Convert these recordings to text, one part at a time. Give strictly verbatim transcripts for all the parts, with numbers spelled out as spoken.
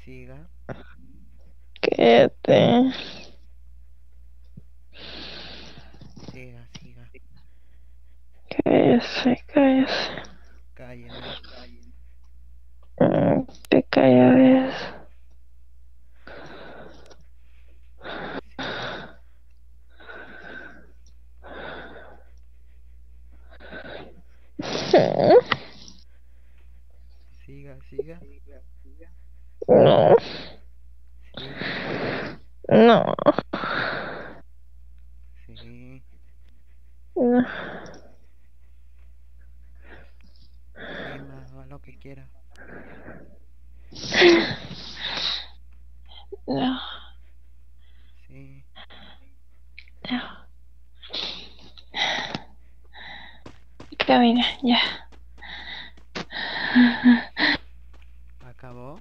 Siga. Quédate. Siga, siga. Cállese, cállese. Cálleme. Mm, Te calles. Siga. Siga, siga. No, Siga. no, Sí. no. Sí, ma, haga lo que quiera. No, Sí. no. Camina, ya. ¿Acabó?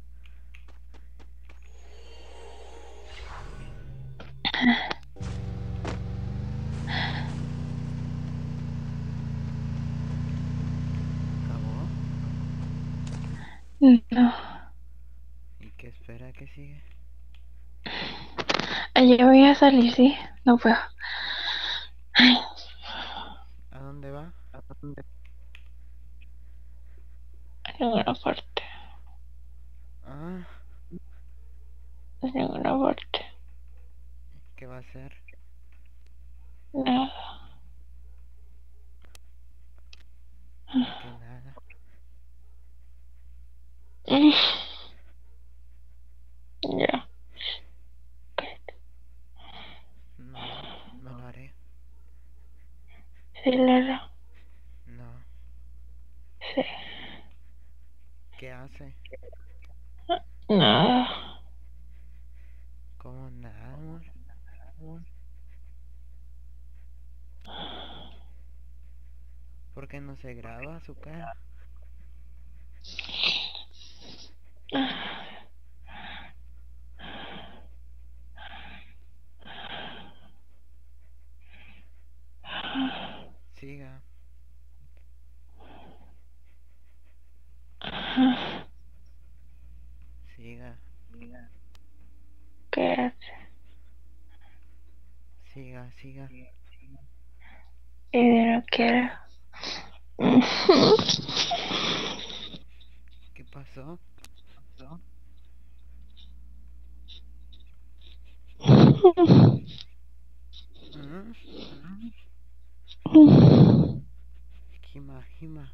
¿Acabó? No. ¿Y qué espera que sigue? Allá voy a salir, sí. No puedo. Ay, ¿A dónde va? a ninguna parte. Ah, A ninguna parte. ¿qué va a hacer? Nada. ¿Por qué nada? Mm, Ya. No, no lo haré. Sí, Lara. No. Sí. ¿Qué hace? Nada. ¿Cómo nada, amor? ¿Por qué no se graba su cara? Siga. Siga. Quédate. Siga, siga. Y de no quiero. ¿Qué pasó? ¿Mm? Jima, Jima.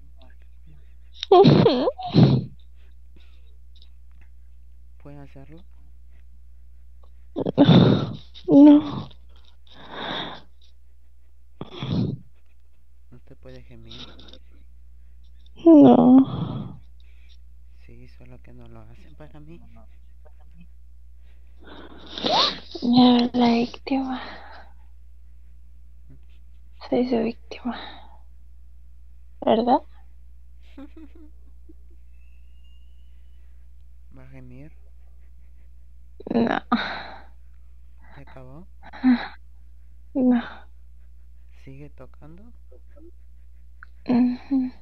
¿Puede hacerlo? No. ¿No te puede gemir? No. Sí, solo que no lo hacen para mí. Ya la víctima. Soy su víctima. ¿Verdad? ¿Va a gemir? No. ¿Ya acabó? No. ¿Sigue tocando? Ujú.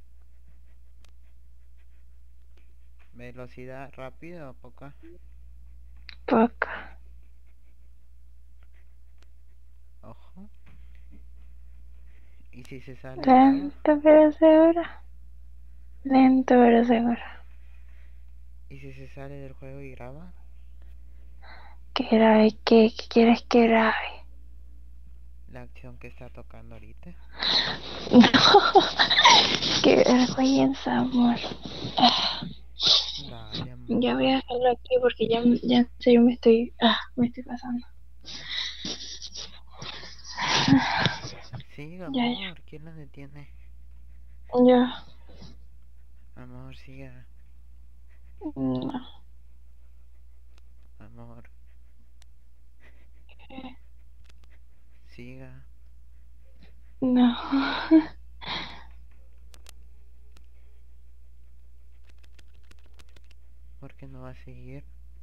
¿Velocidad rápida o poca? Poco. Ojo. ¿Y si se sale graba? Lento pero seguro. Lento pero seguro. ¿Y si se sale del juego y graba? ¿Qué grave? ¿Qué? ¿Qué quieres que grabe? La acción que está tocando ahorita. No. Qué vergüenza, amor. Ah, Dale, Ya voy amor. a dejarlo aquí porque ya, ya en serio me estoy, ah, me estoy pasando. Siga, Ya, ya. amor. ¿Quién la detiene? Ya. Amor, siga. No. Amor, siga. No. ¿Por qué no va a seguir?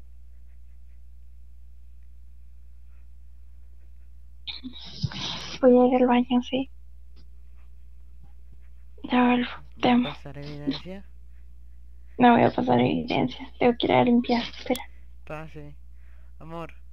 Voy a ir al baño, sí. Ya vuelvo. Te ¿Va a amo. pasar evidencia? No voy a pasar evidencia. Tengo que ir a limpiar. Espera. Pase. Amor,